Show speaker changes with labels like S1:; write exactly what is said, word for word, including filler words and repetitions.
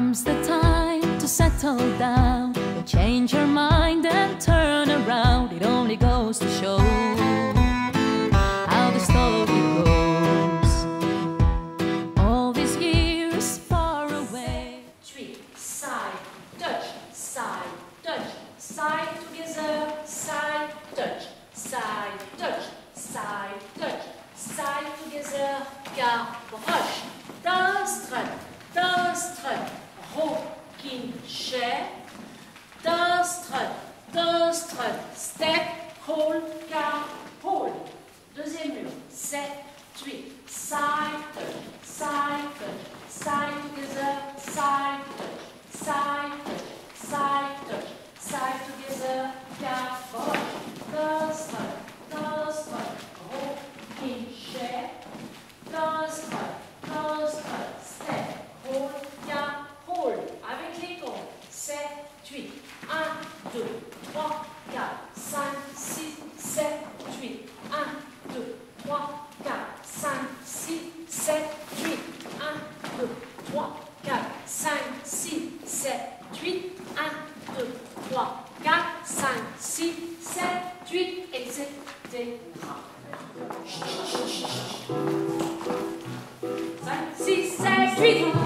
S1: comes the time to settle down, you change your mind and turn around. It only goes to show how the story goes. All these years far away.
S2: Three, side, touch, side, touch, side together, side, touch, side, touch, side, touch, side together, gavroche, d'un strut, d'un strut, rocking chair, d'un strut, d'un strut, step, hold, car, hold. Deuxième mur, sept, huit, side touch, side touch, side together, side touch, side touch, side touch, side together, gavroche, d'un strut, d'un strut, rocking chair, d'un strut, d'un strut, step, hold, car, hold. Avec les comptes, sept, huit, un, deux, trois, quatre, cinq, six, sept, huit, un, deux, trois, quatre, cinq, six, sept, huit, un, deux, trois, quatre, cinq, six, sept, huit, un, deux, trois, quatre, cinq, six, sept, huit, et cetera. cinq, six, sept, huit.